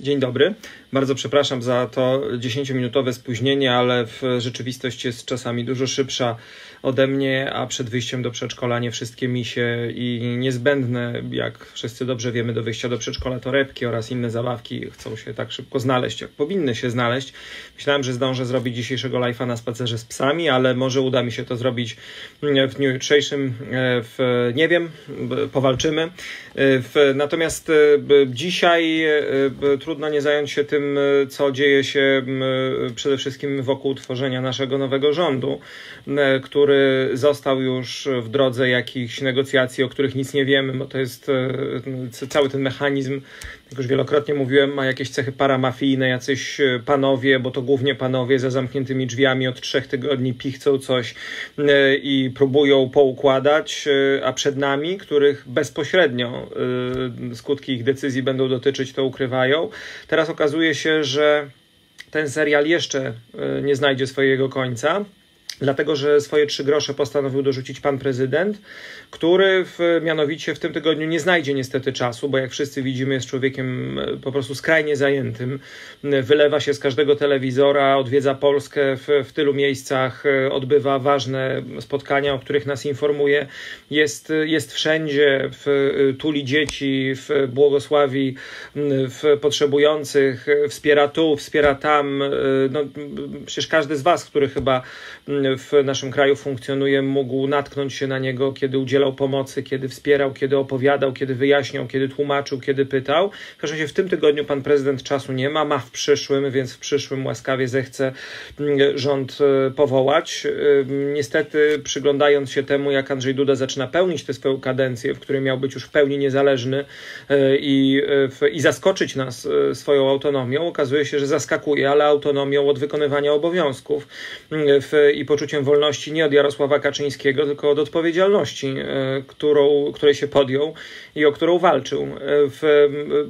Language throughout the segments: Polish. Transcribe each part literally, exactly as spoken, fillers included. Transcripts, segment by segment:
Dzień dobry. Bardzo przepraszam za to dziesięciominutowe spóźnienie, ale w rzeczywistość jest czasami dużo szybsza ode mnie, a przed wyjściem do przedszkola nie wszystkie misie i niezbędne, jak wszyscy dobrze wiemy, do wyjścia do przedszkola torebki oraz inne zabawki chcą się tak szybko znaleźć, jak powinny się znaleźć. Myślałem, że zdążę zrobić dzisiejszego live'a na spacerze z psami, ale może uda mi się to zrobić w dniu jutrzejszym. W, nie wiem, powalczymy. W, natomiast dzisiaj trudno nie zająć się tym, co dzieje się przede wszystkim wokół tworzenia naszego nowego rządu, który został już w drodze jakichś negocjacji, o których nic nie wiemy, bo to jest cały ten mechanizm, jak już wielokrotnie mówiłem, ma jakieś cechy paramafijne, jacyś panowie, bo to głównie panowie za zamkniętymi drzwiami od trzech tygodni pichcą coś i próbują poukładać, a przed nami, których bezpośrednio skutki ich decyzji będą dotyczyć, to ukrywają. Teraz okazuje się, że ten serial jeszcze nie znajdzie swojego końca, dlatego że swoje trzy grosze postanowił dorzucić pan prezydent, który w, mianowicie w tym tygodniu nie znajdzie niestety czasu, bo jak wszyscy widzimy, jest człowiekiem po prostu skrajnie zajętym. Wylewa się z każdego telewizora, odwiedza Polskę w, w tylu miejscach, odbywa ważne spotkania, o których nas informuje. Jest, jest wszędzie, w, tuli dzieci, w, błogosławi w potrzebujących, wspiera tu, wspiera tam. No, przecież każdy z was, który chyba w naszym kraju funkcjonuje, mógł natknąć się na niego, kiedy udzielał pomocy, kiedy wspierał, kiedy opowiadał, kiedy wyjaśniał, kiedy tłumaczył, kiedy pytał. W każdym razie w tym tygodniu pan prezydent czasu nie ma, ma w przyszłym, więc w przyszłym łaskawie zechce rząd powołać. Niestety, przyglądając się temu, jak Andrzej Duda zaczyna pełnić tę swoją kadencję, w której miał być już w pełni niezależny i, i zaskoczyć nas swoją autonomią, okazuje się, że zaskakuje, ale autonomią od wykonywania obowiązków w, i poczuciem wolności nie od Jarosława Kaczyńskiego, tylko od odpowiedzialności, którą, której się podjął i o którą walczył. W,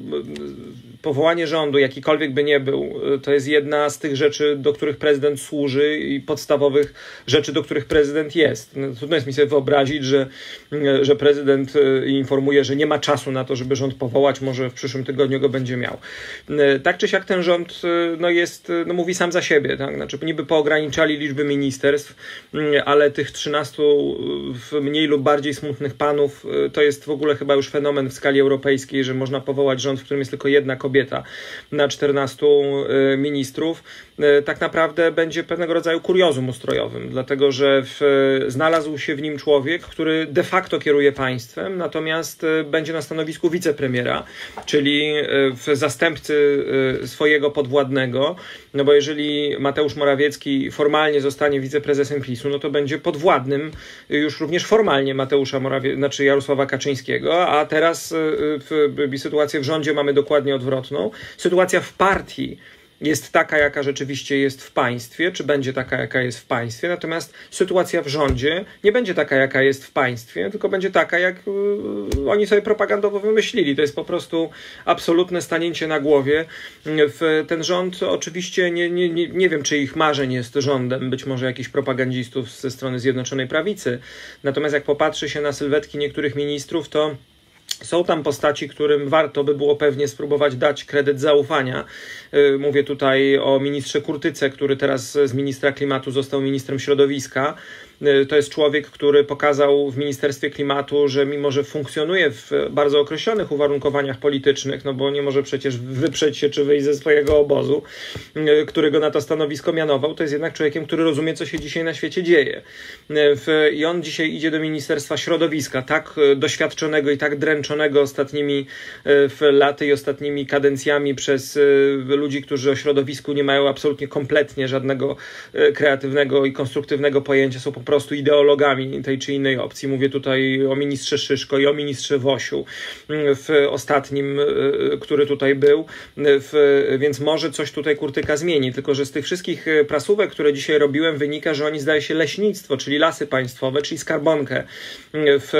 powołanie rządu, jakikolwiek by nie był, to jest jedna z tych rzeczy, do których prezydent służy i podstawowych rzeczy, do których prezydent jest. No, trudno jest mi sobie wyobrazić, że, że prezydent informuje, że nie ma czasu na to, żeby rząd powołać, może w przyszłym tygodniu go będzie miał. Tak czy siak ten rząd no jest, no mówi sam za siebie, tak? Znaczy niby poograniczali liczby ministerstw, ale tych trzynastu mniej lub bardziej smutnych panów to jest w ogóle chyba już fenomen w skali europejskiej, że można powołać rząd, w którym jest tylko jedna kobieta na czternastu ministrów. Tak naprawdę będzie pewnego rodzaju kuriozum ustrojowym, dlatego że w, znalazł się w nim człowiek, który de facto kieruje państwem, natomiast będzie na stanowisku wicepremiera, czyli w zastępcy swojego podwładnego, no bo jeżeli Mateusz Morawiecki formalnie zostanie wiceprezesem PiSu, no to będzie podwładnym już również formalnie Mateusza Morawie... znaczy Jarosława Kaczyńskiego, a teraz w, w, sytuację w rządzie mamy dokładnie odwrotną. Sytuacja w partii jest taka, jaka rzeczywiście jest w państwie, czy będzie taka, jaka jest w państwie, natomiast sytuacja w rządzie nie będzie taka, jaka jest w państwie, tylko będzie taka, jak yy, oni sobie propagandowo wymyślili. To jest po prostu absolutne stanięcie na głowie. W ten rząd oczywiście nie, nie, nie, nie wiem, czy ich marzeń jest rządem, być może jakichś propagandzistów ze strony Zjednoczonej Prawicy, natomiast jak popatrzy się na sylwetki niektórych ministrów, to są tam postaci, którym warto by było pewnie spróbować dać kredyt zaufania. Mówię tutaj o ministrze Kurtyce, który teraz z ministra klimatu został ministrem środowiska. To jest człowiek, który pokazał w Ministerstwie Klimatu, że mimo, że funkcjonuje w bardzo określonych uwarunkowaniach politycznych, no bo nie może przecież wyprzeć się czy wyjść ze swojego obozu, który go na to stanowisko mianował, to jest jednak człowiekiem, który rozumie, co się dzisiaj na świecie dzieje. I on dzisiaj idzie do Ministerstwa Środowiska, tak doświadczonego i tak dręczonego ostatnimi laty i ostatnimi kadencjami przez ludzi, którzy o środowisku nie mają absolutnie kompletnie żadnego kreatywnego i konstruktywnego pojęcia, są po prostu ideologami tej czy innej opcji. Mówię tutaj o ministrze Szyszko i o ministrze Wosiu w ostatnim, który tutaj był, w, więc może coś tutaj Kurtyka zmieni, tylko że z tych wszystkich prasówek, które dzisiaj robiłem, wynika, że oni zdaje się leśnictwo, czyli lasy państwowe, czyli skarbonkę w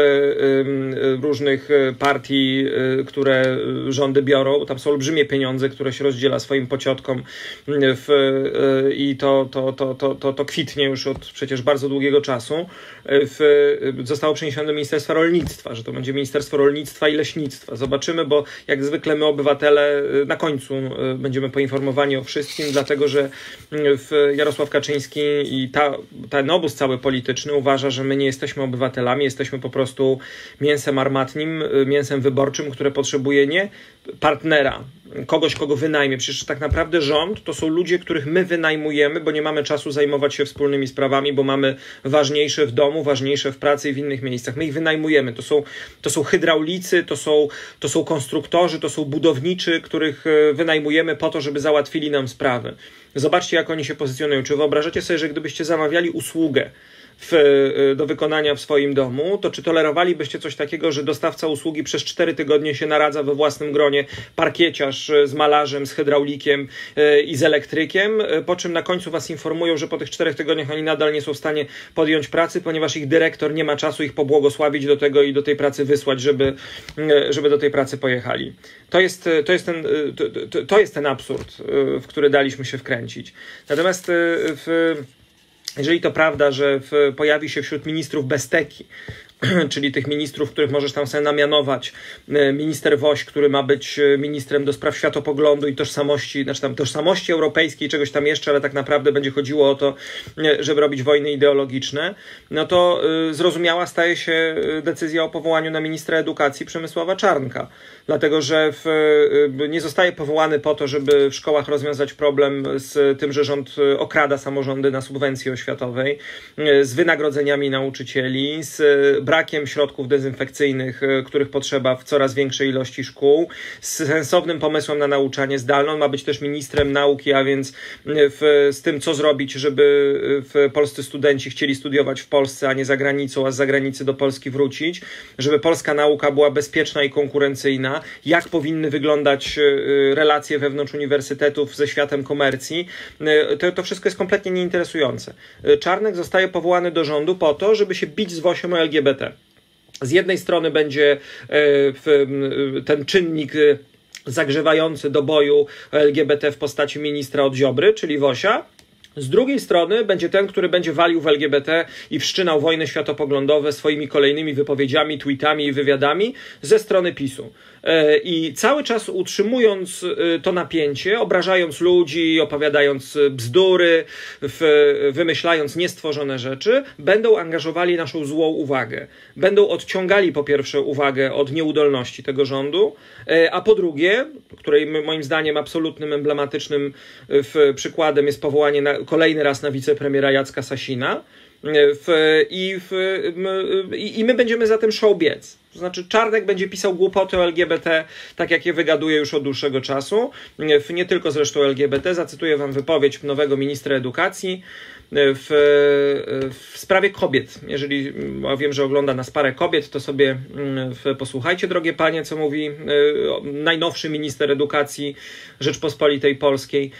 różnych partii, które rządy biorą. Tam są olbrzymie pieniądze, które się rozdziela swoim pociotkom w, i to, to, to, to, to, to kwitnie już od przecież bardzo długiego dłuższego czasu w, zostało przeniesione do Ministerstwa Rolnictwa, że to będzie Ministerstwo Rolnictwa i Leśnictwa. Zobaczymy, bo jak zwykle my obywatele na końcu będziemy poinformowani o wszystkim, dlatego że Jarosław Kaczyński i ta, ten obóz cały polityczny uważa, że my nie jesteśmy obywatelami, jesteśmy po prostu mięsem armatnim, mięsem wyborczym, które potrzebuje nie partnera, kogoś, kogo wynajmie. Przecież tak naprawdę rząd to są ludzie, których my wynajmujemy, bo nie mamy czasu zajmować się wspólnymi sprawami, bo mamy ważniejsze w domu, ważniejsze w pracy i w innych miejscach. My ich wynajmujemy. To są, to są hydraulicy, to są, to są konstruktorzy, to są budowniczy, których wynajmujemy po to, żeby załatwili nam sprawy. Zobaczcie, jak oni się pozycjonują. Czy wyobrażacie sobie, że gdybyście zamawiali usługę W, do wykonania w swoim domu, to czy tolerowalibyście coś takiego, że dostawca usługi przez cztery tygodnie się naradza we własnym gronie, parkieciarz z malarzem, z hydraulikiem i z elektrykiem, po czym na końcu was informują, że po tych czterech tygodniach oni nadal nie są w stanie podjąć pracy, ponieważ ich dyrektor nie ma czasu ich pobłogosławić do tego i do tej pracy wysłać, żeby, żeby do tej pracy pojechali. To jest, to jest, ten, to, to jest ten absurd, w który daliśmy się wkręcić. Natomiast w jeżeli to prawda, że w, pojawi się wśród ministrów besteki, czyli tych ministrów, których możesz tam sobie namianować, minister Woś, który ma być ministrem do spraw światopoglądu i tożsamości, znaczy tam tożsamości europejskiej, czegoś tam jeszcze, ale tak naprawdę będzie chodziło o to, żeby robić wojny ideologiczne, no to zrozumiała staje się decyzja o powołaniu na ministra edukacji Przemysława Czarnka. Dlatego, że w, nie zostaje powołany po to, żeby w szkołach rozwiązać problem z tym, że rząd okrada samorządy na subwencji oświatowej, z wynagrodzeniami nauczycieli, z brakiem środków dezynfekcyjnych, których potrzeba w coraz większej ilości szkół, z sensownym pomysłem na nauczanie zdalne. On ma być też ministrem nauki, a więc w, z tym, co zrobić, żeby w polscy studenci chcieli studiować w Polsce, a nie za granicą, a z zagranicy do Polski wrócić, żeby polska nauka była bezpieczna i konkurencyjna, jak powinny wyglądać relacje wewnątrz uniwersytetów ze światem komercji. To, to wszystko jest kompletnie nieinteresujące. Czarnek zostaje powołany do rządu po to, żeby się bić z Wosią o L G B T. Z jednej strony będzie ten czynnik zagrzewający do boju L G B T w postaci ministra od Ziobry, czyli Wosia. Z drugiej strony będzie ten, który będzie walił w L G B T i wszczynał wojny światopoglądowe swoimi kolejnymi wypowiedziami, tweetami i wywiadami ze strony PiSu. I cały czas utrzymując to napięcie, obrażając ludzi, opowiadając bzdury, wymyślając niestworzone rzeczy, będą angażowali naszą złą uwagę. Będą odciągali po pierwsze uwagę od nieudolności tego rządu, a po drugie, której moim zdaniem absolutnym, emblematycznym przykładem jest powołanie na, kolejny raz na wicepremiera Jacka Sasina, w, i, w, i, i my będziemy za tym show biec. To znaczy Czarnek będzie pisał głupoty o L G B T, tak jak je wygaduje już od dłuższego czasu. W, nie tylko zresztą L G B T. Zacytuję wam wypowiedź nowego ministra edukacji w, w sprawie kobiet. Jeżeli wiem, że ogląda nas parę kobiet, to sobie w, posłuchajcie, drogie panie, co mówi najnowszy minister edukacji Rzeczpospolitej Polskiej.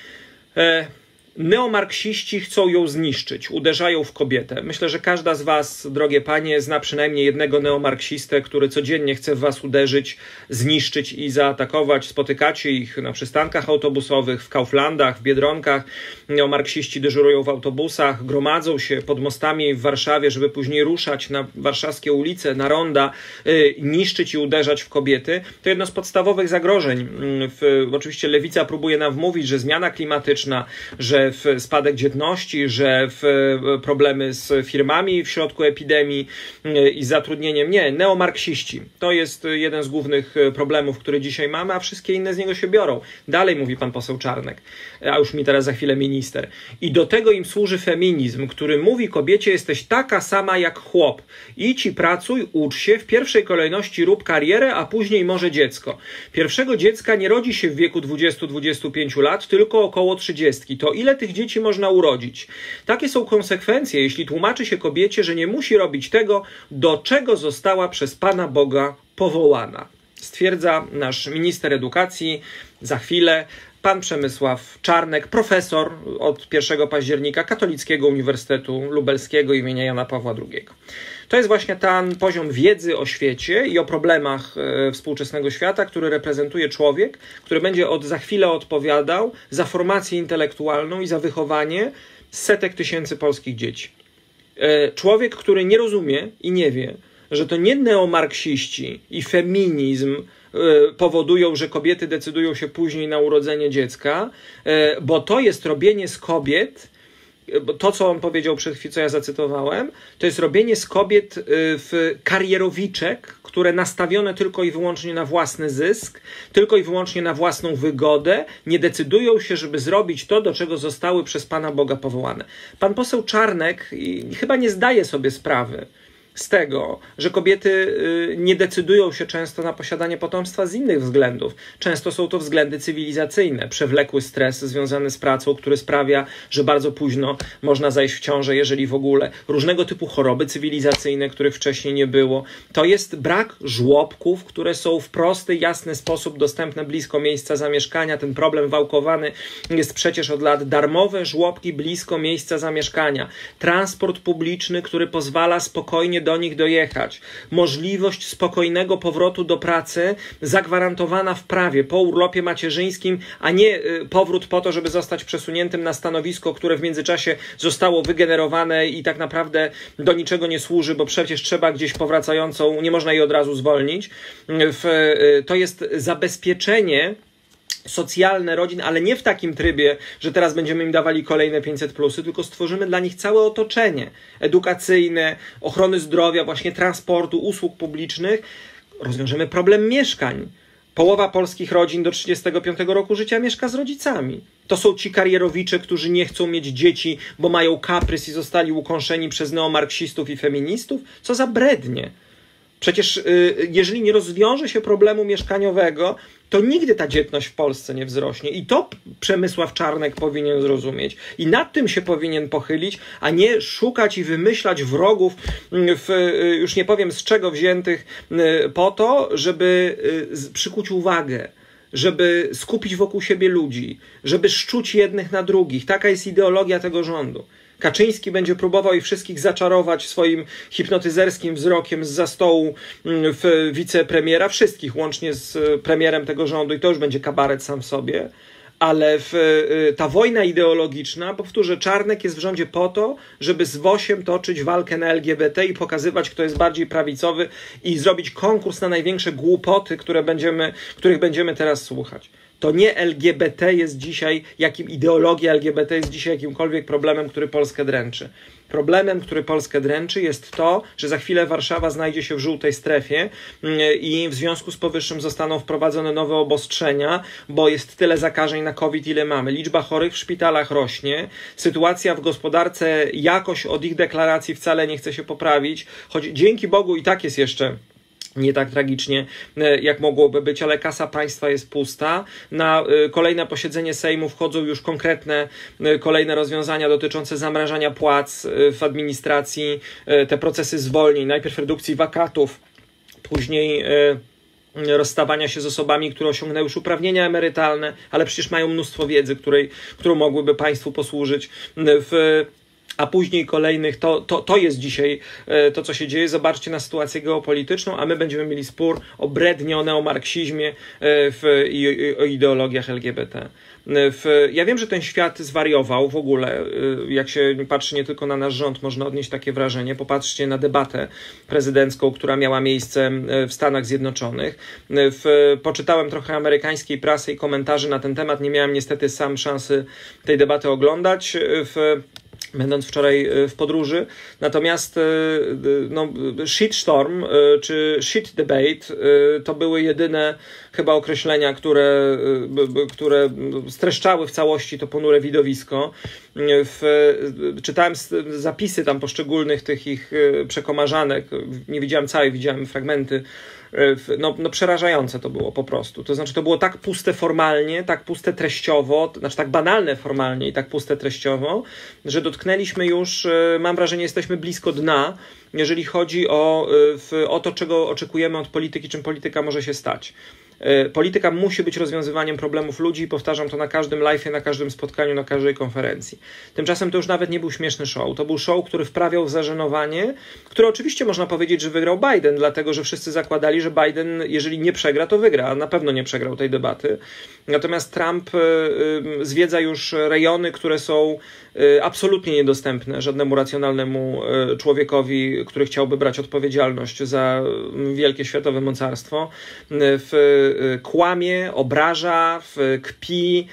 Neomarksiści chcą ją zniszczyć, uderzają w kobietę. Myślę, że każda z was, drogie panie, zna przynajmniej jednego neomarksistę, który codziennie chce w was uderzyć, zniszczyć i zaatakować. Spotykacie ich na przystankach autobusowych, w Kauflandach, w Biedronkach. Neomarksiści dyżurują w autobusach, gromadzą się pod mostami w Warszawie, żeby później ruszać na warszawskie ulice, na ronda, yy, niszczyć i uderzać w kobiety. To jedno z podstawowych zagrożeń. W, oczywiście lewica próbuje nam wmówić, że zmiana klimatyczna, że w spadek dzietności, że w problemy z firmami w środku epidemii i zatrudnieniem. Nie, neomarksiści. To jest jeden z głównych problemów, które dzisiaj mamy, a wszystkie inne z niego się biorą. Dalej mówi pan poseł Czarnek, a już mi teraz za chwilę minister. I do tego im służy feminizm, który mówi kobiecie: jesteś taka sama jak chłop. Idź i pracuj, ucz się, w pierwszej kolejności rób karierę, a później może dziecko. Pierwszego dziecka nie rodzi się w wieku dwudziestu do dwudziestu pięciu lat, tylko około trzydziestki. To ile tych dzieci można urodzić? Takie są konsekwencje, jeśli tłumaczy się kobiecie, że nie musi robić tego, do czego została przez Pana Boga powołana. Stwierdza nasz minister edukacji za chwilę, pan Przemysław Czarnek, profesor od pierwszego października Katolickiego Uniwersytetu Lubelskiego imienia Jana Pawła drugiego. To jest właśnie ten poziom wiedzy o świecie i o problemach e, współczesnego świata, który reprezentuje człowiek, który będzie od, za chwilę odpowiadał za formację intelektualną i za wychowanie setek tysięcy polskich dzieci. Człowiek, który nie rozumie i nie wie, że to nie neomarksiści i feminizm powodują, że kobiety decydują się później na urodzenie dziecka, bo to jest robienie z kobiet, to co on powiedział przed chwilą, co ja zacytowałem, to jest robienie z kobiet w karierowiczek, które nastawione tylko i wyłącznie na własny zysk, tylko i wyłącznie na własną wygodę, nie decydują się, żeby zrobić to, do czego zostały przez Pana Boga powołane. Pan poseł Czarnek chyba nie zdaje sobie sprawy z tego, że kobiety nie decydują się często na posiadanie potomstwa z innych względów. Często są to względy cywilizacyjne, przewlekły stres związany z pracą, który sprawia, że bardzo późno można zajść w ciążę, jeżeli w ogóle. Różnego typu choroby cywilizacyjne, których wcześniej nie było. To jest brak żłobków, które są w prosty, jasny sposób dostępne blisko miejsca zamieszkania. Ten problem wałkowany jest przecież od lat. Darmowe żłobki blisko miejsca zamieszkania. Transport publiczny, który pozwala spokojnie do nich dojechać. Możliwość spokojnego powrotu do pracy zagwarantowana w prawie po urlopie macierzyńskim, a nie powrót po to, żeby zostać przesuniętym na stanowisko, które w międzyczasie zostało wygenerowane i tak naprawdę do niczego nie służy, bo przecież trzeba gdzieś powracającą, nie można jej od razu zwolnić. To jest zabezpieczenie socjalne rodzin, ale nie w takim trybie, że teraz będziemy im dawali kolejne pięćset plusy, tylko stworzymy dla nich całe otoczenie edukacyjne, ochrony zdrowia, właśnie transportu, usług publicznych. Rozwiążemy problem mieszkań. Połowa polskich rodzin do trzydziestego piątego roku życia mieszka z rodzicami. To są ci karierowicze, którzy nie chcą mieć dzieci, bo mają kaprys i zostali ukąszeni przez neomarksistów i feministów. Co za brednie. Przecież jeżeli nie rozwiąże się problemu mieszkaniowego, to nigdy ta dzietność w Polsce nie wzrośnie. I to Przemysław Czarnek powinien zrozumieć. I nad tym się powinien pochylić, a nie szukać i wymyślać wrogów, w, już nie powiem z czego wziętych, po to, żeby przykuć uwagę, żeby skupić wokół siebie ludzi, żeby szczuć jednych na drugich. Taka jest ideologia tego rządu. Kaczyński będzie próbował ich wszystkich zaczarować swoim hipnotyzerskim wzrokiem zza stołu w wicepremiera, wszystkich, łącznie z premierem tego rządu, i to już będzie kabaret sam w sobie. Ale w, ta wojna ideologiczna, powtórzę, Czarnek jest w rządzie po to, żeby z Wosiem toczyć walkę na L G B T i pokazywać, kto jest bardziej prawicowy, i zrobić konkurs na największe głupoty, które będziemy, których będziemy teraz słuchać. To nie L G B T jest dzisiaj, jakim ideologia L G B T jest dzisiaj jakimkolwiek problemem, który Polskę dręczy. Problemem, który Polskę dręczy, jest to, że za chwilę Warszawa znajdzie się w żółtej strefie i w związku z powyższym zostaną wprowadzone nowe obostrzenia, bo jest tyle zakażeń na COVID, ile mamy. Liczba chorych w szpitalach rośnie, sytuacja w gospodarce jakoś od ich deklaracji wcale nie chce się poprawić, choć dzięki Bogu i tak jest jeszcze nie tak tragicznie, jak mogłoby być, ale kasa państwa jest pusta. Na kolejne posiedzenie Sejmu wchodzą już konkretne kolejne rozwiązania dotyczące zamrażania płac w administracji, te procesy zwolnień, najpierw redukcji wakatów, później rozstawania się z osobami, które osiągnęły już uprawnienia emerytalne, ale przecież mają mnóstwo wiedzy, której, którą mogłyby państwu posłużyć w a później kolejnych, to, to, to jest dzisiaj to, co się dzieje. Zobaczcie na sytuację geopolityczną, a my będziemy mieli spór o brednie, o neomarksizmie w, i, i o ideologiach L G B T. W, ja wiem, że ten świat zwariował w ogóle, jak się patrzy nie tylko na nasz rząd, można odnieść takie wrażenie. Popatrzcie na debatę prezydencką, która miała miejsce w Stanach Zjednoczonych. W, poczytałem trochę amerykańskiej prasy i komentarzy na ten temat. Nie miałem niestety sam szansy tej debaty oglądać, w, będąc wczoraj w podróży. Natomiast no, shitstorm czy shit debate to były jedyne chyba określenia, które, które streszczały w całości to ponure widowisko. W, czytałem zapisy tam poszczególnych tych ich przekomarzanek. Nie widziałem całej, widziałem fragmenty. No, no przerażające to było po prostu. To znaczy to było tak puste formalnie, tak puste treściowo, to znaczy tak banalne formalnie i tak puste treściowo, że dotknęliśmy już, mam wrażenie, jesteśmy blisko dna, jeżeli chodzi o, o to, czego oczekujemy od polityki, czym polityka może się stać. Polityka musi być rozwiązywaniem problemów ludzi, powtarzam to na każdym live'ie, na każdym spotkaniu, na każdej konferencji. Tymczasem to już nawet nie był śmieszny show, to był show, który wprawiał w zażenowanie, które oczywiście można powiedzieć, że wygrał Biden, dlatego że wszyscy zakładali, że Biden, jeżeli nie przegra, to wygra, a na pewno nie przegrał tej debaty. Natomiast Trump zwiedza już rejony, które są absolutnie niedostępne żadnemu racjonalnemu człowiekowi, który chciałby brać odpowiedzialność za wielkie światowe mocarstwo. W kłamie, obraża, w kpi,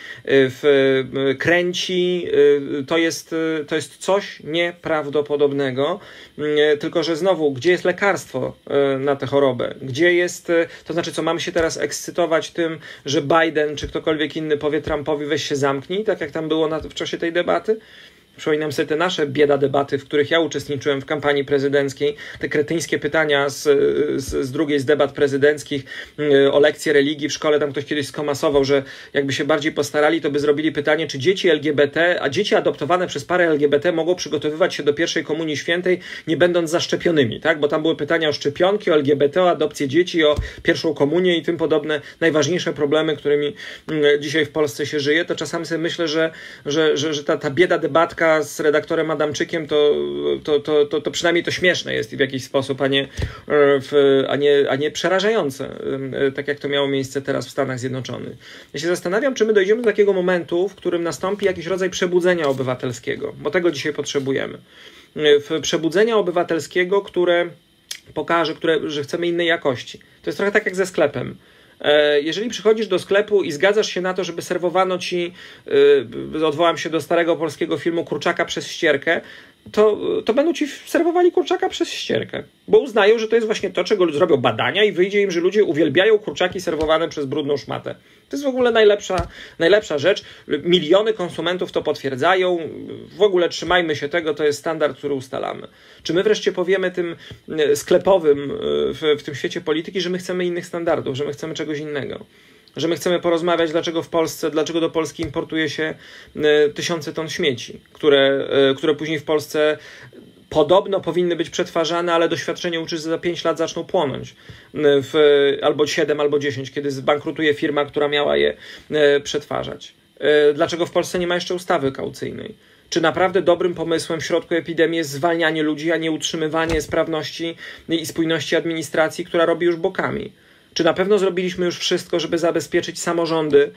w kręci. To jest, to jest coś nieprawdopodobnego. Tylko że znowu, gdzie jest lekarstwo na tę chorobę? Gdzie jest, to znaczy co, mamy się teraz ekscytować tym, że Biden czy ktokolwiek inny powie Trumpowi weź się zamknij, tak jak tam było na, w czasie tej debaty? Przypominam sobie te nasze bieda debaty, w których ja uczestniczyłem w kampanii prezydenckiej, te kretyńskie pytania z, z, z drugiej z debat prezydenckich o lekcje religii w szkole. Tam ktoś kiedyś skomasował, że jakby się bardziej postarali, to by zrobili pytanie, czy dzieci L G B T, a dzieci adoptowane przez parę L G B T mogą przygotowywać się do pierwszej komunii świętej, nie będąc zaszczepionymi, tak? Bo tam były pytania o szczepionki, o L G B T, o adopcję dzieci, o pierwszą komunię i tym podobne najważniejsze problemy, którymi dzisiaj w Polsce się żyje. To czasami sobie myślę, że, że, że, że ta, ta bieda debatka z redaktorem Adamczykiem, to, to, to, to, to przynajmniej to śmieszne jest w jakiś sposób, a nie, w, a, nie, a nie przerażające, tak jak to miało miejsce teraz w Stanach Zjednoczonych. Ja się zastanawiam, czy my dojdziemy do takiego momentu, w którym nastąpi jakiś rodzaj przebudzenia obywatelskiego, bo tego dzisiaj potrzebujemy. W przebudzenia obywatelskiego, które pokaże, które, że chcemy innej jakości. To jest trochę tak jak ze sklepem. Jeżeli przychodzisz do sklepu i zgadzasz się na to, żeby serwowano ci, odwołam się do starego polskiego filmu, kurczaka przez ścierkę, to, to będą ci serwowali kurczaka przez ścierkę, bo uznają, że to jest właśnie to, czego zrobią badania i wyjdzie im, że ludzie uwielbiają kurczaki serwowane przez brudną szmatę. To jest w ogóle najlepsza, najlepsza rzecz. Miliony konsumentów to potwierdzają. W ogóle trzymajmy się tego, to jest standard, który ustalamy. Czy my wreszcie powiemy tym sklepowym w, w tym świecie polityki, że my chcemy innych standardów, że my chcemy czegoś innego? Że my chcemy porozmawiać, dlaczego w Polsce, dlaczego do Polski importuje się tysiące ton śmieci, które, które później w Polsce podobno powinny być przetwarzane, ale doświadczenie uczy, że za pięć lat zaczną płonąć. W, albo siedem, albo dziesięć, kiedy zbankrutuje firma, która miała je przetwarzać. Dlaczego w Polsce nie ma jeszcze ustawy kaucyjnej? Czy naprawdę dobrym pomysłem w środku epidemii jest zwalnianie ludzi, a nie utrzymywanie sprawności i spójności administracji, która robi już bokami? Czy na pewno zrobiliśmy już wszystko, żeby zabezpieczyć samorządy,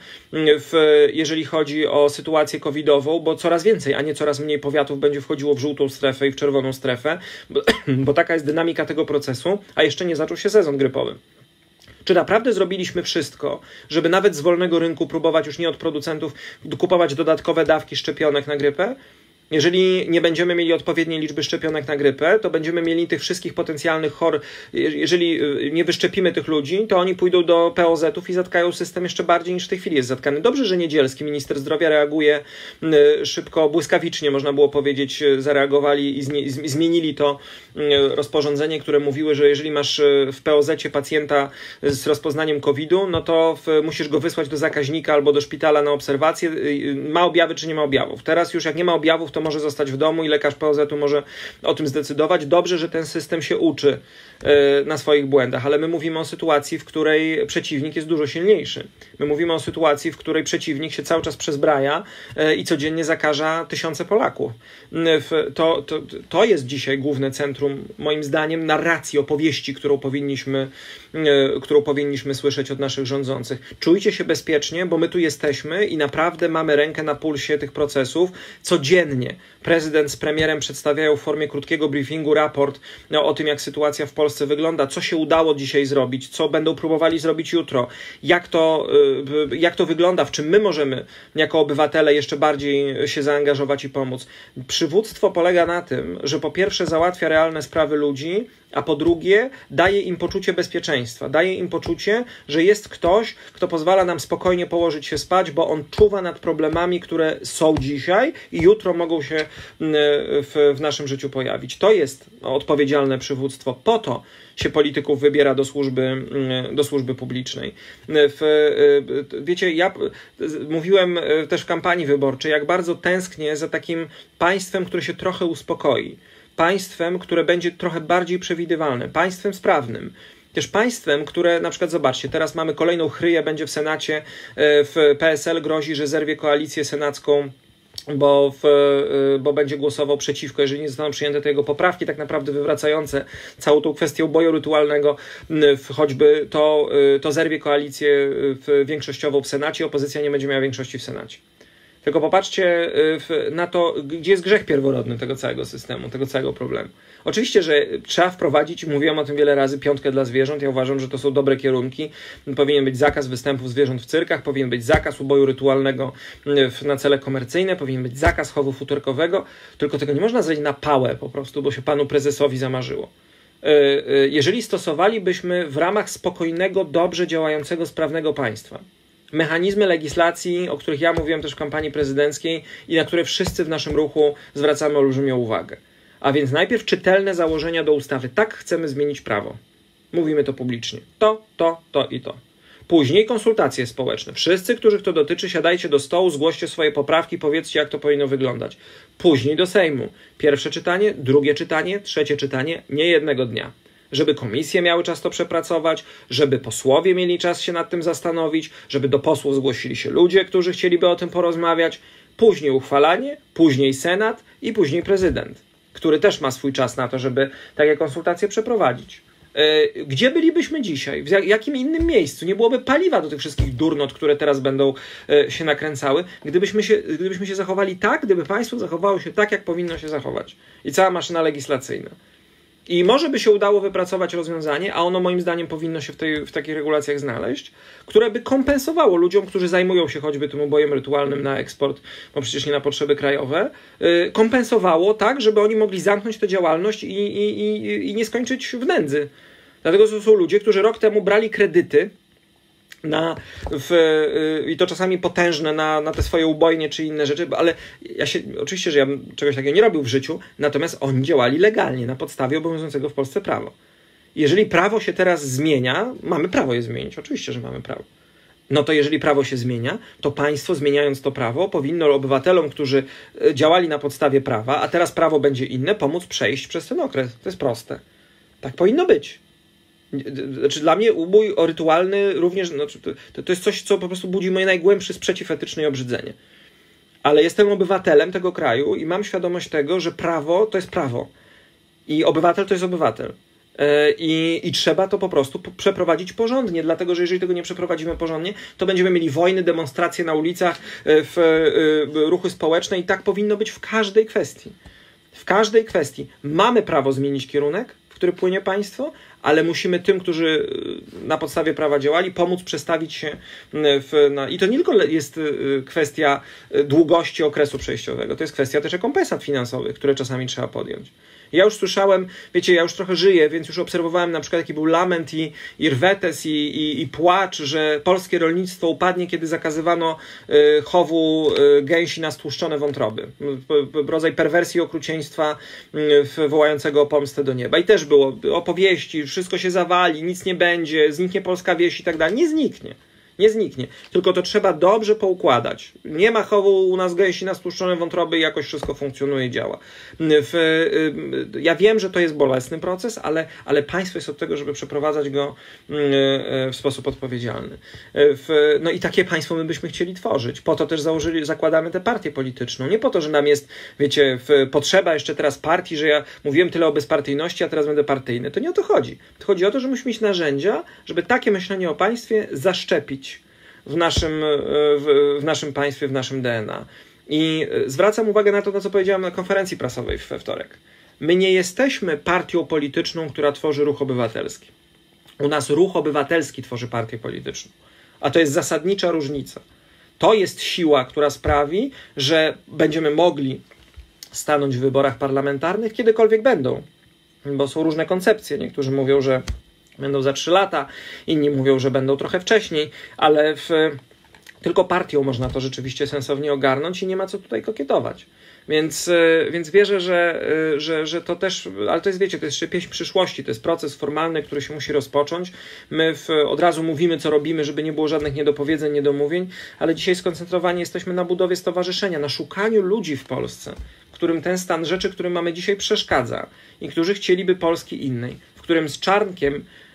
w, jeżeli chodzi o sytuację covidową, bo coraz więcej, a nie coraz mniej powiatów będzie wchodziło w żółtą strefę i w czerwoną strefę, bo, bo taka jest dynamika tego procesu, a jeszcze nie zaczął się sezon grypowy. Czy naprawdę zrobiliśmy wszystko, żeby nawet z wolnego rynku próbować już nie od producentów kupować dodatkowe dawki szczepionek na grypę? Jeżeli nie będziemy mieli odpowiedniej liczby szczepionek na grypę, to będziemy mieli tych wszystkich potencjalnych chorób. Jeżeli nie wyszczepimy tych ludzi, to oni pójdą do P O Z-ów i zatkają system jeszcze bardziej niż w tej chwili jest zatkany. Dobrze, że Niedzielski, minister zdrowia, reaguje szybko, błyskawicznie, można było powiedzieć, zareagowali i zmienili to rozporządzenie, które mówiły, że jeżeli masz w P O Z-cie pacjenta z rozpoznaniem kowida, no to w, musisz go wysłać do zakaźnika albo do szpitala na obserwację. Ma objawy czy nie ma objawów. Teraz już jak nie ma objawów, to może zostać w domu i lekarz P O Z-u może o tym zdecydować. Dobrze, że ten system się uczy na swoich błędach, ale my mówimy o sytuacji, w której przeciwnik jest dużo silniejszy. My mówimy o sytuacji, w której przeciwnik się cały czas przezbraja i codziennie zakaża tysiące Polaków. To, to, to jest dzisiaj główne centrum, moim zdaniem, narracji, opowieści, którą powinniśmy, którą powinniśmy słyszeć od naszych rządzących. Czujcie się bezpiecznie, bo my tu jesteśmy i naprawdę mamy rękę na pulsie tych procesów. Codziennie prezydent z premierem przedstawiają w formie krótkiego briefingu raport o tym, jak sytuacja w Polsce wygląda, co się udało dzisiaj zrobić, co będą próbowali zrobić jutro, jak to, jak to wygląda, w czym my możemy jako obywatele jeszcze bardziej się zaangażować i pomóc. Przywództwo polega na tym, że po pierwsze załatwia realne sprawy ludzi, a po drugie daje im poczucie bezpieczeństwa, daje im poczucie, że jest ktoś, kto pozwala nam spokojnie położyć się spać, bo on czuwa nad problemami, które są dzisiaj i jutro mogą się w, w naszym życiu pojawić. To jest odpowiedzialne przywództwo. Po to się polityków wybiera do służby, do służby publicznej. W, wiecie, ja mówiłem też w kampanii wyborczej, jak bardzo tęsknię za takim państwem, które się trochę uspokoi. Państwem, które będzie trochę bardziej przewidywalne, państwem sprawnym. Też państwem, które na przykład, zobaczcie, teraz mamy kolejną chryję, będzie w Senacie, w P S L grozi, że zerwie koalicję senacką, bo, w, bo będzie głosował przeciwko, jeżeli nie zostaną przyjęte te jego poprawki, tak naprawdę wywracające całą tą kwestię uboju rytualnego, choćby to, to zerwie koalicję większościową w Senacie, opozycja nie będzie miała większości w Senacie. Tylko popatrzcie na to, gdzie jest grzech pierworodny tego całego systemu, tego całego problemu. Oczywiście, że trzeba wprowadzić, mówiłem o tym wiele razy, piątkę dla zwierząt. Ja uważam, że to są dobre kierunki. Powinien być zakaz występów zwierząt w cyrkach, powinien być zakaz uboju rytualnego na cele komercyjne, powinien być zakaz chowu futerkowego, tylko tego nie można zrobić na pałę po prostu, bo się panu prezesowi zamarzyło. Jeżeli stosowalibyśmy w ramach spokojnego, dobrze działającego, sprawnego państwa mechanizmy legislacji, o których ja mówiłem też w kampanii prezydenckiej i na które wszyscy w naszym ruchu zwracamy olbrzymią uwagę. A więc najpierw czytelne założenia do ustawy. Tak chcemy zmienić prawo. Mówimy to publicznie. To, to, to i to. Później konsultacje społeczne. Wszyscy, których to dotyczy, siadajcie do stołu, zgłoście swoje poprawki, powiedzcie, jak to powinno wyglądać. Później do Sejmu. Pierwsze czytanie, drugie czytanie, trzecie czytanie, nie jednego dnia. Żeby komisje miały czas to przepracować, żeby posłowie mieli czas się nad tym zastanowić, żeby do posłów zgłosili się ludzie, którzy chcieliby o tym porozmawiać. Później uchwalanie, później Senat i później prezydent, który też ma swój czas na to, żeby takie konsultacje przeprowadzić. Gdzie bylibyśmy dzisiaj? W jakim innym miejscu? Nie byłoby paliwa do tych wszystkich durnot, które teraz będą się nakręcały, gdybyśmy się, gdybyśmy się zachowali tak, gdyby państwo zachowało się tak, jak powinno się zachować. I cała maszyna legislacyjna. I może by się udało wypracować rozwiązanie, a ono moim zdaniem powinno się w, tej, w takich regulacjach znaleźć, które by kompensowało ludziom, którzy zajmują się choćby tym ubojem rytualnym na eksport, bo przecież nie na potrzeby krajowe, yy, kompensowało tak, żeby oni mogli zamknąć tę działalność i, i, i, i nie skończyć w nędzy. Dlatego to są ludzie, którzy rok temu brali kredyty na, w, i to czasami potężne na, na te swoje ubojnie czy inne rzeczy, ale ja się, oczywiście, że ja bym czegoś takiego nie robił w życiu, natomiast oni działali legalnie na podstawie obowiązującego w Polsce prawa. Jeżeli prawo się teraz zmienia, mamy prawo je zmienić, oczywiście, że mamy prawo. No to jeżeli prawo się zmienia, to państwo, zmieniając to prawo, powinno obywatelom, którzy działali na podstawie prawa, a teraz prawo będzie inne, pomóc przejść przez ten okres. To jest proste. Tak powinno być. Znaczy, dla mnie ubój rytualny również, znaczy, to, to jest coś, co po prostu budzi moje najgłębszy sprzeciw etyczny i obrzydzenie. Ale jestem obywatelem tego kraju i mam świadomość tego, że prawo to jest prawo. I obywatel to jest obywatel. I, i trzeba to po prostu przeprowadzić porządnie, dlatego że jeżeli tego nie przeprowadzimy porządnie, to będziemy mieli wojny, demonstracje na ulicach, w, w ruchy społeczne i tak powinno być w każdej kwestii. W każdej kwestii mamy prawo zmienić kierunek, w który płynie państwo, ale musimy tym, którzy na podstawie prawa działali, pomóc przestawić się w... Na... I to nie tylko jest kwestia długości okresu przejściowego, to jest kwestia też rekompensat finansowych, które czasami trzeba podjąć. Ja już słyszałem, wiecie, ja już trochę żyję, więc już obserwowałem na przykład, jaki był lament i, i rwetes i, i, i płacz, że polskie rolnictwo upadnie, kiedy zakazywano y, chowu y, gęsi na stłuszczone wątroby. Y, rodzaj perwersji, okrucieństwa y, wołającego o pomstę do nieba. I też było opowieści, wszystko się zawali, nic nie będzie, zniknie polska wieś i tak dalej. Nie zniknie. Nie zniknie. Tylko to trzeba dobrze poukładać. Nie ma chowu u nas gęsi na stłuszczone wątroby i jakoś wszystko funkcjonuje i działa. W, ja wiem, że to jest bolesny proces, ale, ale państwo jest od tego, żeby przeprowadzać go w sposób odpowiedzialny. W, no i takie państwo my byśmy chcieli tworzyć. Po to też założyli, zakładamy tę partię polityczną. Nie po to, że nam jest, wiecie, w, potrzeba jeszcze teraz partii, że ja mówiłem tyle o bezpartyjności, a teraz będę partyjny. To nie o to chodzi. To chodzi o to, że musimy mieć narzędzia, żeby takie myślenie o państwie zaszczepić w naszym, w, w naszym państwie, w naszym D N A. I zwracam uwagę na to, na co powiedziałem na konferencji prasowej we wtorek. My nie jesteśmy partią polityczną, która tworzy ruch obywatelski. U nas ruch obywatelski tworzy partię polityczną. A to jest zasadnicza różnica. To jest siła, która sprawi, że będziemy mogli stanąć w wyborach parlamentarnych, kiedykolwiek będą. Bo są różne koncepcje. Niektórzy mówią, że będą za trzy lata, inni mówią, że będą trochę wcześniej, ale w, tylko partią można to rzeczywiście sensownie ogarnąć i nie ma co tutaj kokietować. Więc, więc wierzę, że, że, że to też, ale to jest, wiecie, to jest jeszcze pieśń przyszłości, to jest proces formalny, który się musi rozpocząć. My w, od razu mówimy, co robimy, żeby nie było żadnych niedopowiedzeń, niedomówień, ale dzisiaj skoncentrowani jesteśmy na budowie stowarzyszenia, na szukaniu ludzi w Polsce, którym ten stan rzeczy, który mamy dzisiaj, przeszkadza i którzy chcieliby Polski innej, w którym z czarnkiem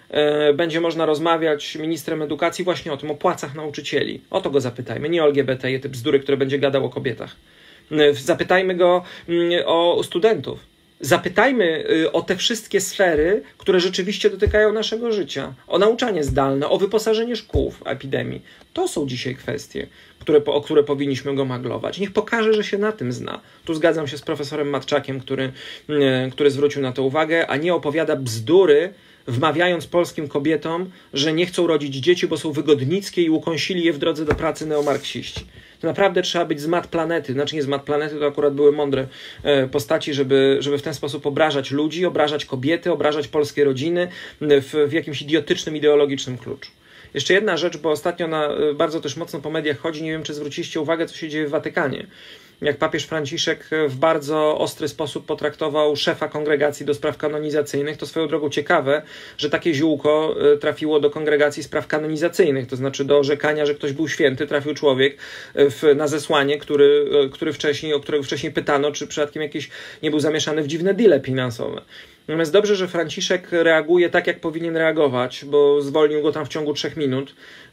będzie można rozmawiać ministrem edukacji właśnie o tym, o płacach nauczycieli. O to go zapytajmy, nie o L G B T i te bzdury, które będzie gadał o kobietach. Zapytajmy go o studentów. Zapytajmy o te wszystkie sfery, które rzeczywiście dotykają naszego życia. O nauczanie zdalne, o wyposażenie szkół w epidemii. To są dzisiaj kwestie, które, o które powinniśmy go maglować. Niech pokaże, że się na tym zna. Tu zgadzam się z profesorem Matczakiem, który, który zwrócił na to uwagę, a nie opowiada bzdury, wmawiając polskim kobietom, że nie chcą rodzić dzieci, bo są wygodnickie i ukąsili je w drodze do pracy neomarksiści. To naprawdę trzeba być z mat planety. Znaczy nie z mat planety, to akurat były mądre postaci, żeby, żeby w ten sposób obrażać ludzi, obrażać kobiety, obrażać polskie rodziny w, w jakimś idiotycznym, ideologicznym kluczu. Jeszcze jedna rzecz, bo ostatnio na, bardzo też mocno po mediach chodzi, nie wiem, czy zwróciliście uwagę, co się dzieje w Watykanie. Jak papież Franciszek w bardzo ostry sposób potraktował szefa kongregacji do spraw kanonizacyjnych, to swoją drogą ciekawe, że takie ziółko trafiło do kongregacji spraw kanonizacyjnych, to znaczy do orzekania, że ktoś był święty, trafił człowiek w, na zesłanie, który, który wcześniej, o którego wcześniej pytano, czy przypadkiem jakiś nie był zamieszany w dziwne deale finansowe. Natomiast dobrze, że Franciszek reaguje tak, jak powinien reagować, bo zwolnił go tam w ciągu trzech minut.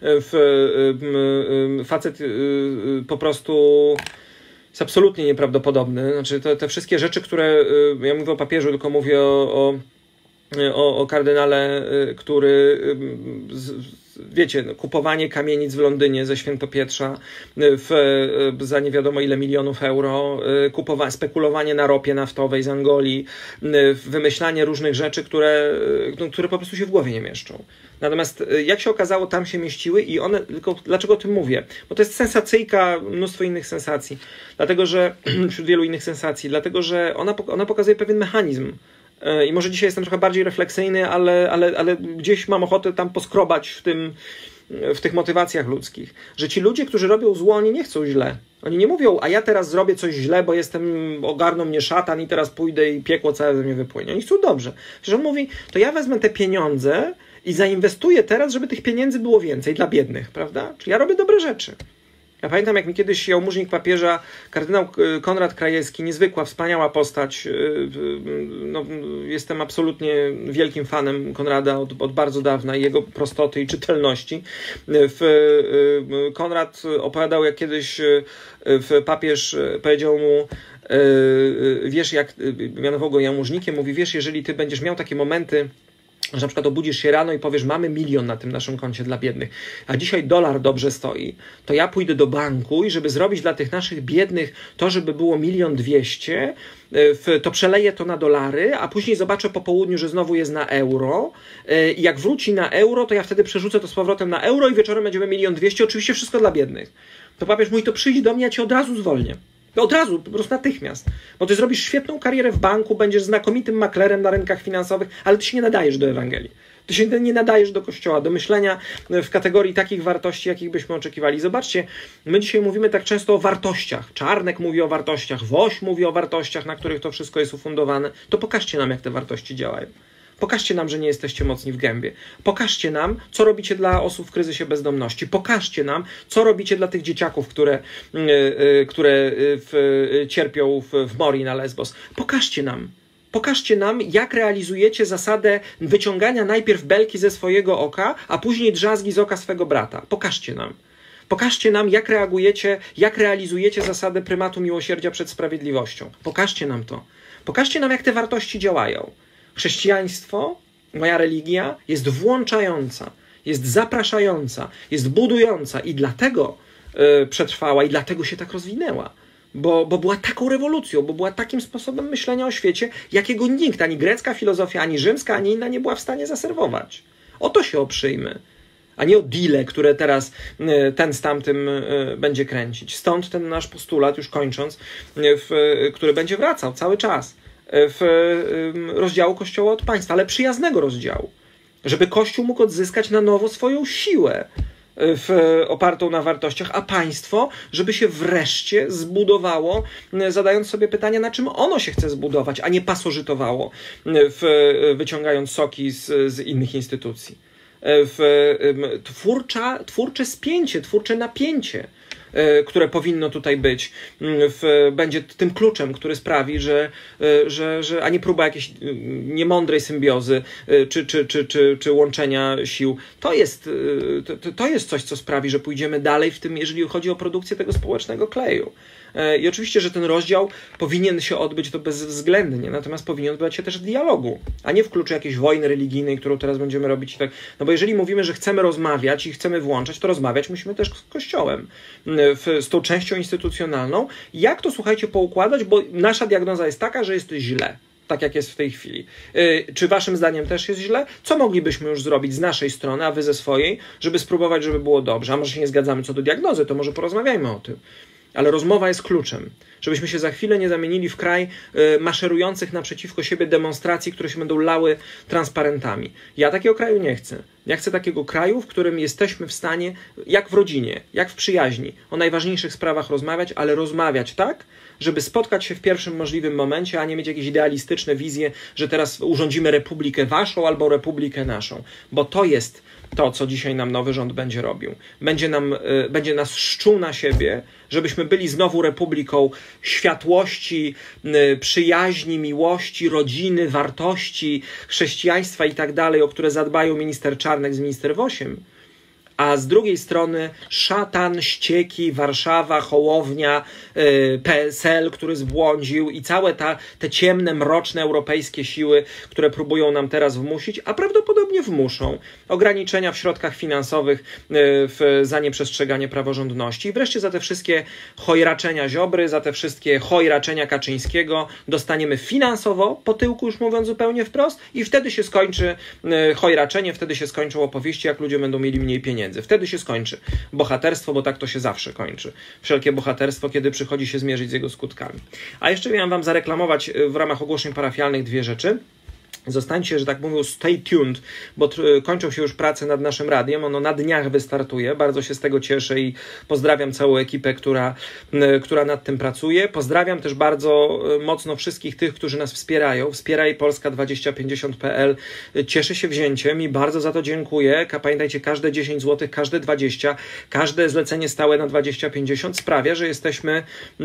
Facet po prostu jest absolutnie nieprawdopodobny. Znaczy te, te wszystkie rzeczy, które... Ja mówię o papieżu, tylko mówię o, o, o, o kardynale, który... Wiecie, kupowanie kamienic w Londynie ze Świętopietrza w, za nie wiadomo ile milionów euro, kupowanie, spekulowanie na ropie naftowej z Angolii, wymyślanie różnych rzeczy, które, które po prostu się w głowie nie mieszczą. Natomiast jak się okazało, tam się mieściły i one, tylko dlaczego o tym mówię? Bo to jest sensacyjka, mnóstwo innych sensacji. Dlatego, że wśród wielu innych sensacji, dlatego, że ona, ona pokazuje pewien mechanizm. I może dzisiaj jestem trochę bardziej refleksyjny, ale, ale, ale gdzieś mam ochotę tam poskrobać w, tym, w tych motywacjach ludzkich. Że ci ludzie, którzy robią zło, oni nie chcą źle. Oni nie mówią, a ja teraz zrobię coś źle, bo jestem, ogarną mnie szatan i teraz pójdę i piekło całe ze mnie wypłynie. Oni chcą dobrze. Przecież on mówi, to ja wezmę te pieniądze i zainwestuję teraz, żeby tych pieniędzy było więcej dla biednych, prawda? Czyli ja robię dobre rzeczy. Ja pamiętam, jak mi kiedyś jałmużnik papieża, kardynał Konrad Krajewski, niezwykła, wspaniała postać. No, jestem absolutnie wielkim fanem Konrada od, od bardzo dawna i jego prostoty i czytelności. W, Konrad opowiadał, jak kiedyś w papież powiedział mu, wiesz, jak mianował go jałmużnikiem, mówi, wiesz, jeżeli ty będziesz miał takie momenty, że na przykład obudzisz się rano i powiesz, mamy milion na tym naszym koncie dla biednych, a dzisiaj dolar dobrze stoi, to ja pójdę do banku i żeby zrobić dla tych naszych biednych to, żeby było milion dwieście, to przeleję to na dolary, a później zobaczę po południu, że znowu jest na euro i jak wróci na euro, to ja wtedy przerzucę to z powrotem na euro i wieczorem będziemy milion dwieście, oczywiście wszystko dla biednych. To papież mówi, to przyjdź do mnie, ja cię od razu zwolnię. Od razu, po prostu natychmiast. Bo ty zrobisz świetną karierę w banku, będziesz znakomitym maklerem na rynkach finansowych, ale ty się nie nadajesz do Ewangelii. Ty się nie nadajesz do Kościoła, do myślenia w kategorii takich wartości, jakich byśmy oczekiwali. Zobaczcie, my dzisiaj mówimy tak często o wartościach. Czarnek mówi o wartościach, Woś mówi o wartościach, na których to wszystko jest ufundowane. To pokażcie nam, jak te wartości działają. Pokażcie nam, że nie jesteście mocni w gębie. Pokażcie nam, co robicie dla osób w kryzysie bezdomności. Pokażcie nam, co robicie dla tych dzieciaków, które, yy, które w, cierpią w, w Morii na Lesbos. Pokażcie nam. Pokażcie nam, jak realizujecie zasadę wyciągania najpierw belki ze swojego oka, a później drzazgi z oka swego brata. Pokażcie nam. Pokażcie nam, jak reagujecie, jak realizujecie zasadę prymatu miłosierdzia przed sprawiedliwością. Pokażcie nam to. Pokażcie nam, jak te wartości działają. Chrześcijaństwo, moja religia, jest włączająca, jest zapraszająca, jest budująca i dlatego yy, przetrwała i dlatego się tak rozwinęła. Bo, bo była taką rewolucją, bo była takim sposobem myślenia o świecie, jakiego nikt, ani grecka filozofia, ani rzymska, ani inna nie była w stanie zaserwować. O to się oprzyjmy, a nie o deale, które teraz yy, ten z tamtym yy, będzie kręcić. Stąd ten nasz postulat, już kończąc, yy, w, yy, który będzie wracał cały czas. W rozdziału Kościoła od państwa, ale przyjaznego rozdziału, żeby Kościół mógł odzyskać na nowo swoją siłę w, opartą na wartościach, a państwo, żeby się wreszcie zbudowało, zadając sobie pytania, na czym ono się chce zbudować, a nie pasożytowało, w, wyciągając soki z, z innych instytucji. W, twórcza, twórcze spięcie, twórcze napięcie które powinno tutaj być, w, będzie tym kluczem, który sprawi, że, że, że ani próba jakiejś niemądrej symbiozy, czy, czy, czy, czy, czy łączenia sił, to jest, to, to jest coś, co sprawi, że pójdziemy dalej w tym, jeżeli chodzi o produkcję tego społecznego kleju. I oczywiście, że ten rozdział powinien się odbyć to bezwzględnie, natomiast powinien odbywać się też w dialogu, a nie w kluczu jakiejś wojny religijnej, którą teraz będziemy robić i tak. No bo jeżeli mówimy, że chcemy rozmawiać i chcemy włączać, to rozmawiać musimy też z Kościołem, w, z tą częścią instytucjonalną. Jak to, słuchajcie, poukładać, bo nasza diagnoza jest taka, że jest źle. Tak jak jest w tej chwili. Yy, czy waszym zdaniem też jest źle? Co moglibyśmy już zrobić z naszej strony, a wy ze swojej, żeby spróbować, żeby było dobrze? A może się nie zgadzamy co do diagnozy, to może porozmawiajmy o tym. Ale rozmowa jest kluczem, żebyśmy się za chwilę nie zamienili w kraj y, maszerujących naprzeciwko siebie demonstracji, które się będą lały transparentami. Ja takiego kraju nie chcę. Ja chcę takiego kraju, w którym jesteśmy w stanie, jak w rodzinie, jak w przyjaźni, o najważniejszych sprawach rozmawiać, ale rozmawiać tak, żeby spotkać się w pierwszym możliwym momencie, a nie mieć jakieś idealistyczne wizje, że teraz urządzimy republikę waszą albo republikę naszą. Bo to jest to, co dzisiaj nam nowy rząd będzie robił. Będzie, nam, y, będzie nas szczuł na siebie, żebyśmy byli znowu republiką światłości, y, przyjaźni, miłości, rodziny, wartości, chrześcijaństwa i tak dalej, o które zadbają minister Czarnek z minister Wosiem. A z drugiej strony szatan, ścieki, Warszawa, Hołownia, yy, P S L, który zbłądził i całe ta, te ciemne, mroczne europejskie siły, które próbują nam teraz wmusić, a prawdopodobnie wmuszą ograniczenia w środkach finansowych yy, w, za nieprzestrzeganie praworządności. I wreszcie za te wszystkie chojraczenia Ziobry, za te wszystkie chojraczenia Kaczyńskiego dostaniemy finansowo po tyłku, już mówiąc zupełnie wprost, i wtedy się skończy yy, chojraczenie, wtedy się skończą opowieści, jak ludzie będą mieli mniej pieniędzy. Wtedy się skończy bohaterstwo, bo tak to się zawsze kończy. Wszelkie bohaterstwo, kiedy przychodzi się zmierzyć z jego skutkami. A jeszcze miałem wam zareklamować w ramach ogłoszeń parafialnych dwie rzeczy. Zostańcie, że tak mówią, stay tuned, bo kończą się już prace nad naszym radiem. Ono na dniach wystartuje. Bardzo się z tego cieszę i pozdrawiam całą ekipę, która, która nad tym pracuje. Pozdrawiam też bardzo mocno wszystkich tych, którzy nas wspierają. Wspieraj Polska dwadzieścia pięćdziesiąt kropka p l. Cieszę się wzięciem i bardzo za to dziękuję. Pamiętajcie, każde dziesięć złotych, każde dwadzieścia, każde zlecenie stałe na dwadzieścia pięćdziesiąt sprawia, że jesteśmy,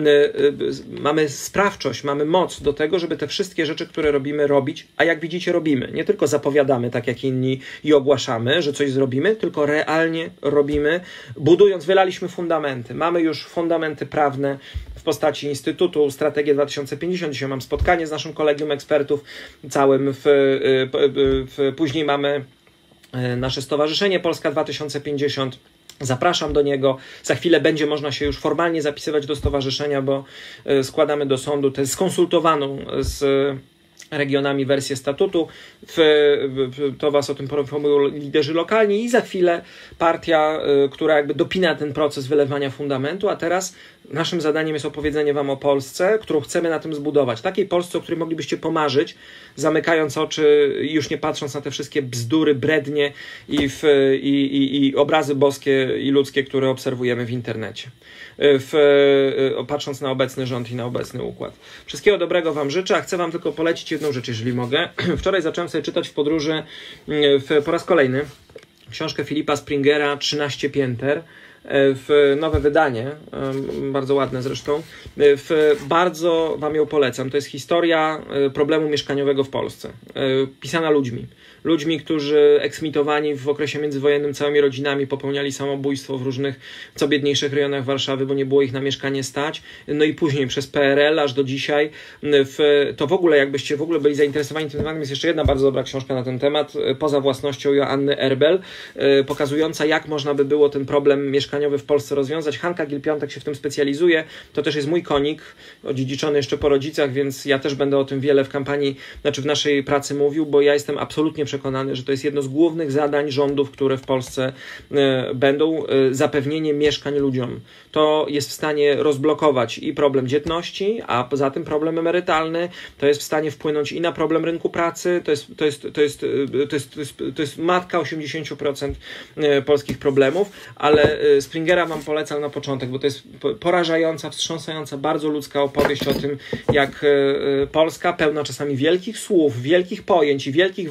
mamy sprawczość, mamy moc do tego, żeby te wszystkie rzeczy, które robimy, robić, a jak widzicie, robimy. Nie tylko zapowiadamy tak jak inni i ogłaszamy, że coś zrobimy, tylko realnie robimy, budując, wylaliśmy fundamenty. Mamy już fundamenty prawne w postaci Instytutu Strategię dwa tysiące pięćdziesiąt. Dzisiaj mam spotkanie z naszym kolegium ekspertów całym. W, w, w, później mamy nasze Stowarzyszenie Polska dwa tysiące pięćdziesiąt. Zapraszam do niego. Za chwilę będzie można się już formalnie zapisywać do stowarzyszenia, bo składamy do sądu tę skonsultowaną z regionami wersję statutu. W, w, to was o tym poinformują liderzy lokalni i za chwilę partia, y, która jakby dopina ten proces wylewania fundamentu, a teraz naszym zadaniem jest opowiedzenie wam o Polsce, którą chcemy na tym zbudować. Takiej Polsce, o której moglibyście pomarzyć, zamykając oczy i już nie patrząc na te wszystkie bzdury, brednie i, w, i, i, i obrazy boskie i ludzkie, które obserwujemy w internecie. W, patrząc na obecny rząd i na obecny układ. Wszystkiego dobrego wam życzę, a chcę wam tylko polecić jedną rzecz, jeżeli mogę. Wczoraj zacząłem sobie czytać w podróży w, po raz kolejny książkę Filipa Springera trzynaście pięter. W nowe wydanie, bardzo ładne zresztą, w, bardzo wam ją polecam. To jest historia problemu mieszkaniowego w Polsce, pisana ludźmi. Ludźmi, którzy eksmitowani w okresie międzywojennym całymi rodzinami popełniali samobójstwo w różnych co biedniejszych rejonach Warszawy, bo nie było ich na mieszkanie stać. No i później przez P R L aż do dzisiaj. W, to w ogóle, jakbyście w ogóle byli zainteresowani tym tematem, jest jeszcze jedna bardzo dobra książka na ten temat, Poza własnością Joanny Erbel, pokazująca, jak można by było ten problem mieszkaniowy w Polsce rozwiązać. Hanka Gil-Piątek się w tym specjalizuje. To też jest mój konik, odziedziczony jeszcze po rodzicach, więc ja też będę o tym wiele w kampanii, znaczy w naszej pracy mówił, bo ja jestem absolutnie przekonany, że to jest jedno z głównych zadań rządów, które w Polsce y, będą, y, zapewnienie mieszkań ludziom. To jest w stanie rozblokować i problem dzietności, a poza tym problem emerytalny, to jest w stanie wpłynąć i na problem rynku pracy, to jest, to jest, to jest, to jest, to jest, to jest matka osiemdziesiąt procent polskich problemów, ale Springera wam polecam na początek, bo to jest porażająca, wstrząsająca, bardzo ludzka opowieść o tym, jak Polska, pełna czasami wielkich słów, wielkich pojęć i wielkich walk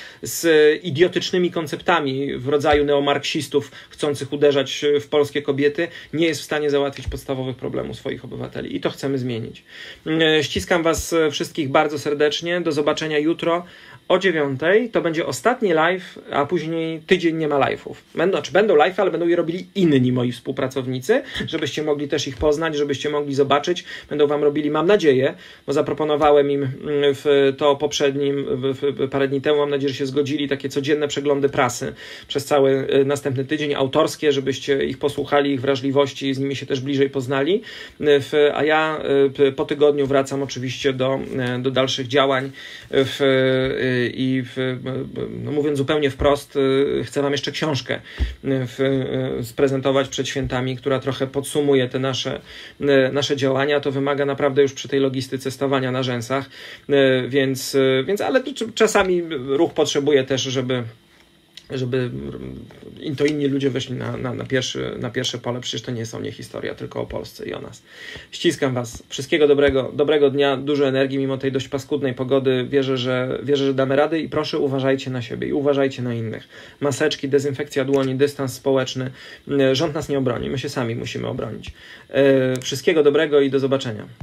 z idiotycznymi konceptami w rodzaju neomarksistów chcących uderzać w polskie kobiety, nie jest w stanie załatwić podstawowych problemów swoich obywateli i to chcemy zmienić. Ściskam was wszystkich bardzo serdecznie, do zobaczenia jutro o dziewiątej. To będzie ostatni live, a później tydzień nie ma live'ów. Będą, czy będą live'y, ale będą je robili inni moi współpracownicy, żebyście mogli też ich poznać, żebyście mogli zobaczyć. Będą wam robili, mam nadzieję, bo zaproponowałem im w to poprzednim, w, w parę dni temu, mam nadzieję, że się zgodzili, takie codzienne przeglądy prasy przez cały następny tydzień, autorskie, żebyście ich posłuchali, ich wrażliwości i z nimi się też bliżej poznali. W, a ja po tygodniu wracam oczywiście do, do dalszych działań w, i w, no mówiąc zupełnie wprost, chcę wam jeszcze książkę w, sprezentować przed świętami, która trochę podsumuje te nasze, nasze działania. To wymaga naprawdę już przy tej logistyce stawania na rzęsach, więc, więc ale czasami ruch potrzebuje też, żeby żeby to inni ludzie weszli na, na, na, pierwszy, na pierwsze pole. Przecież to nie są nie historia, tylko o Polsce i o nas. Ściskam was. Wszystkiego dobrego, dobrego dnia, dużo energii mimo tej dość paskudnej pogody. Wierzę, że, wierzę, że damy rady i proszę uważajcie na siebie i uważajcie na innych. Maseczki, dezynfekcja dłoni, dystans społeczny. Rząd nas nie obroni, my się sami musimy obronić. Wszystkiego dobrego i do zobaczenia.